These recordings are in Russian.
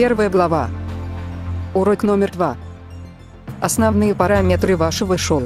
Первая глава. Урок номер 2. Основные параметры вашего шоу.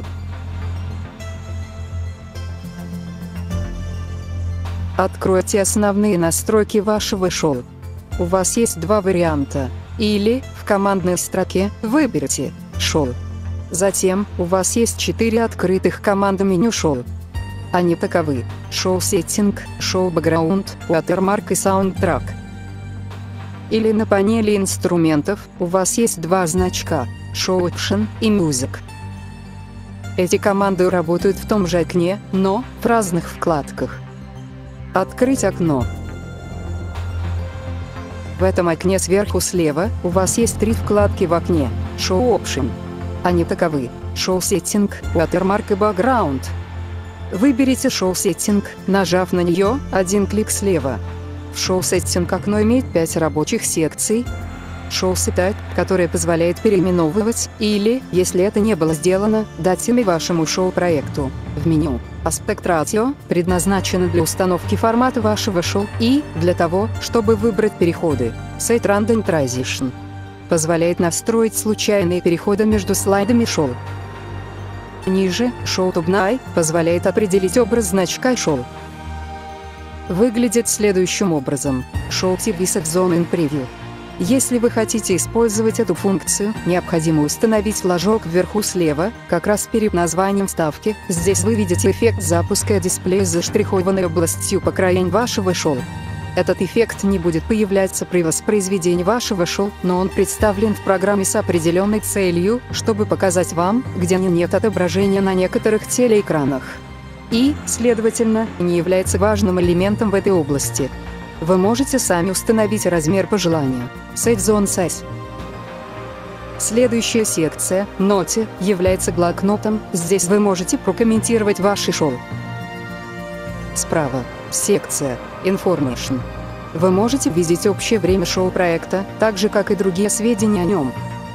Откройте основные настройки вашего шоу. У вас есть два варианта. Или в командной строке выберите «Шоу». Затем у вас есть 4 открытых команды меню шоу. Они таковы: Show Setting, Show Background, Watermark и Soundtrack. Или на панели инструментов у вас есть два значка Show Option и Music. Эти команды работают в том же окне, но в разных вкладках. Открыть окно. В этом окне сверху слева у вас есть 3 вкладки в окне Show Option. Они таковы: Show Setting, Watermark и Background. Выберите Show Setting, нажав на нее один клик слева. В Show Setting окно имеет 5 рабочих секций. Show Setup, которое позволяет переименовывать, или, если это не было сделано, дать имя вашему шоу-проекту. В меню Aspect Ratio предназначено для установки формата вашего шоу и для того, чтобы выбрать переходы. Set Random Transition позволяет настроить случайные переходы между слайдами шоу. Ниже Show Thumbnail позволяет определить образ значка шоу. Выглядит следующим образом: Show TV Set Zone in Preview. Если вы хотите использовать эту функцию, необходимо установить флажок вверху слева, как раз перед названием вставки. Здесь вы видите эффект запуска дисплея с заштрихованной областью по краям вашего шоу. Этот эффект не будет появляться при воспроизведении вашего шоу, но он представлен в программе с определенной целью, чтобы показать вам, где нет отображения на некоторых телеэкранах. И, следовательно, не является важным элементом в этой области. Вы можете сами установить размер по желанию. Set Zone Size. Следующая секция, Ноте, является блокнотом. Здесь вы можете прокомментировать ваши шоу. Справа секция Information. Вы можете видеть общее время шоу-проекта, так же как и другие сведения о нем.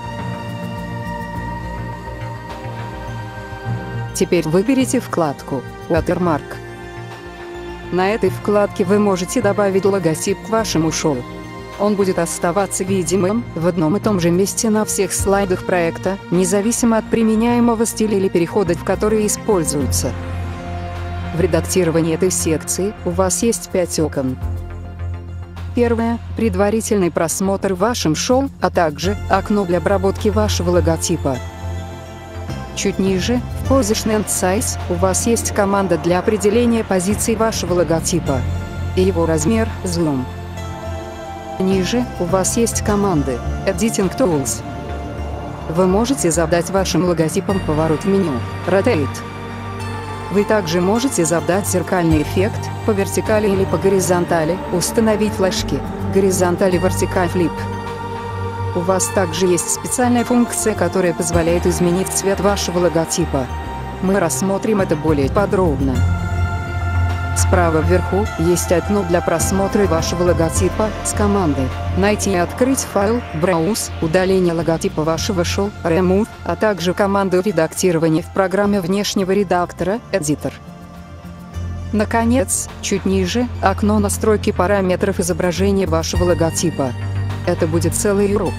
Теперь выберите вкладку Watermark. На этой вкладке вы можете добавить логотип к вашему шоу. Он будет оставаться видимым в одном и том же месте на всех слайдах проекта, независимо от применяемого стиля или переходов, в которые используются. В редактировании этой секции у вас есть 5 окон. Первое – предварительный просмотр вашим шоу, а также окно для обработки вашего логотипа. Чуть ниже, в Position and Size, у вас есть команда для определения позиции вашего логотипа и его размер Zoom. Ниже у вас есть команды Editing Tools. Вы можете задать вашим логотипам поворот в меню Rotate. Вы также можете задать зеркальный эффект по вертикали или по горизонтали, установить флажки Горизонталь и Vertical Flip. У вас также есть специальная функция, которая позволяет изменить цвет вашего логотипа. Мы рассмотрим это более подробно. Справа вверху есть окно для просмотра вашего логотипа с командой «Найти и открыть файл», «Browse», «Удаление логотипа вашего шоу», «Remove», а также команду редактирования в программе внешнего редактора «Editor». Наконец, чуть ниже, окно настройки параметров изображения вашего логотипа. Это будет целый урок.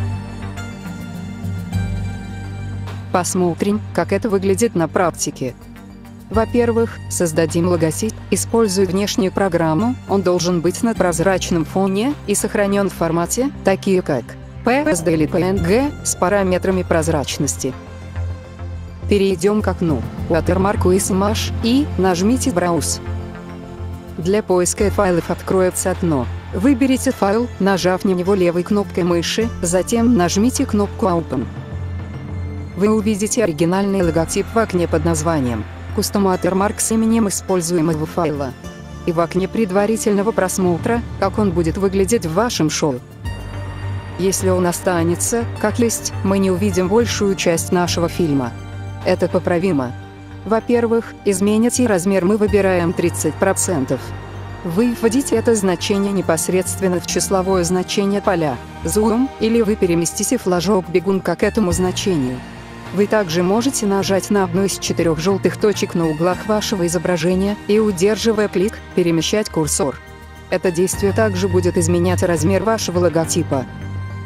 Посмотрим, как это выглядит на практике. Во-первых, создадим логотип, используя внешнюю программу. Он должен быть на прозрачном фоне и сохранен в формате, такие как PSD или PNG, с параметрами прозрачности. Перейдем к окну Watermark Image и нажмите Browse. Для поиска файлов откроется окно. Выберите файл, нажав на него левой кнопкой мыши, затем нажмите кнопку Open. Вы увидите оригинальный логотип в окне под названием Custom Watermark с именем используемого файла. И в окне предварительного просмотра, как он будет выглядеть в вашем шоу. Если он останется, как есть, мы не увидим большую часть нашего фильма. Это поправимо. Во-первых, измените размер, мы выбираем 30%. Вы вводите это значение непосредственно в числовое значение поля Zoom, или вы переместите флажок бегун к этому значению. Вы также можете нажать на одну из 4 желтых точек на углах вашего изображения и, удерживая клик, перемещать курсор. Это действие также будет изменять размер вашего логотипа.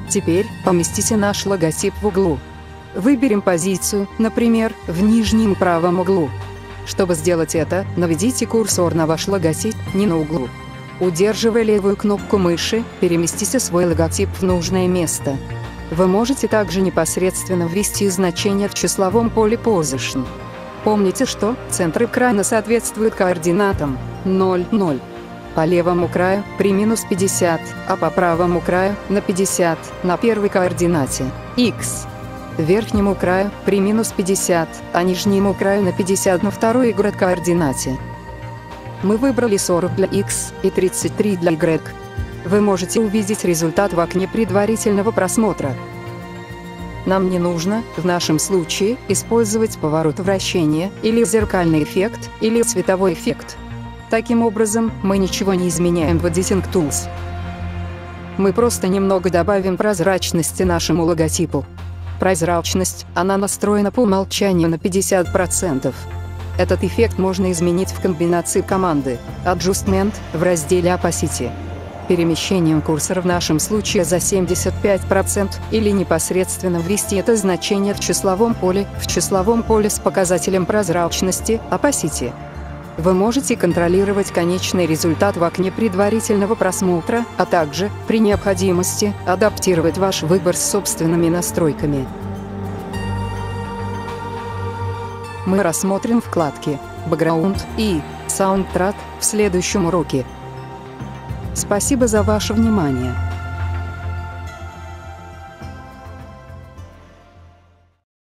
Теперь поместите наш логотип в углу. Выберем позицию, например, в нижнем правом углу. Чтобы сделать это, наведите курсор на ваш логотип, не на углу. Удерживая левую кнопку мыши, переместите свой логотип в нужное место. Вы можете также непосредственно ввести значение в числовом поле Position. Помните, что центр экрана соответствует координатам 0, 0. По левому краю при -50, а по правому краю на 50 на первой координате x. Верхнему краю при -50, а нижнему краю на 50 на второй координате. Мы выбрали 40 для x и 33 для y. Вы можете увидеть результат в окне предварительного просмотра. Нам не нужно, в нашем случае, использовать поворот вращения, или зеркальный эффект, или цветовой эффект. Таким образом, мы ничего не изменяем в Editing Tools. Мы просто немного добавим прозрачности нашему логотипу. Прозрачность, она настроена по умолчанию на 50%. Этот эффект можно изменить в комбинации команды Adjustment в разделе Opacity. Перемещением курсора в нашем случае за 75% или непосредственно ввести это значение в числовом поле с показателем прозрачности Opacity. Вы можете контролировать конечный результат в окне предварительного просмотра, а также, при необходимости, адаптировать ваш выбор с собственными настройками. Мы рассмотрим вкладки «Background» и «Soundtrack» в следующем уроке. Спасибо за ваше внимание.